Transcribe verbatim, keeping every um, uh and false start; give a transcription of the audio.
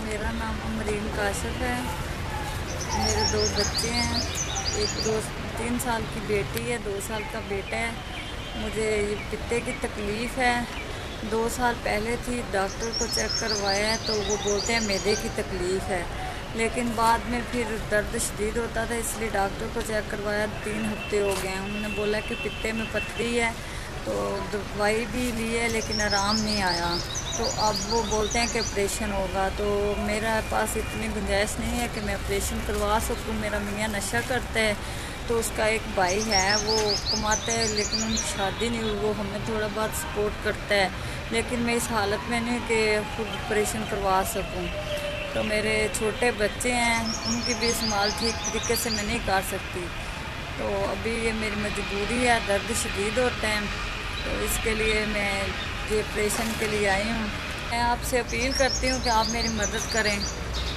میرا نام امرین کاشف ہے۔ میرے دو بچے ہیں، ایک دو تین سال کی بیٹی ہے، دو سال کا بیٹا ہے۔ مجھے یہ پتے کی تکلیف ہے، دو سال پہلے تھی، ڈاکٹر کو چیک کروایا ہے تو وہ بولتے ہیں معدے کی تکلیف ہے، لیکن بعد میں پھر درد شدید ہوتا تھا، اس لیے ڈاکٹر کو چیک کروایا، تین ہفتے ہو گئے ہیں۔ انہوں نے بولا کہ پتے میں پتھری ہے، تو دوائی بھی لی ہے لیکن آرام نہیں آیا، تو اب وہ بولتے ہیں کہ آپریشن ہوگا۔ تو میرا پاس اتنی گنجائش نہیں ہے کہ میں آپریشن کروا سکوں۔ میرا میاں نشہ کرتا ہے، تو اس کا ایک بھائی ہے وہ کماتا ہے، لیکن ان کی شادی نہیں ہوئی، وہ ہمیں تھوڑا بہت سپورٹ کرتا ہے، لیکن میں اس حالت میں نہیں کہ خود آپریشن کروا سکوں۔ تو میرے چھوٹے بچے ہیں، ان کی بھی سنبھال ٹھیک طریقے سے میں نہیں کر سکتی، تو ابھی یہ میری مجبوری ہے، درد شدید ہوتا ہے، تو اس کے لیے میں یہ آپریشن کے لیے آئی ہوں۔ میں آپ سے اپیل کرتی ہوں کہ آپ میری مدد کریں۔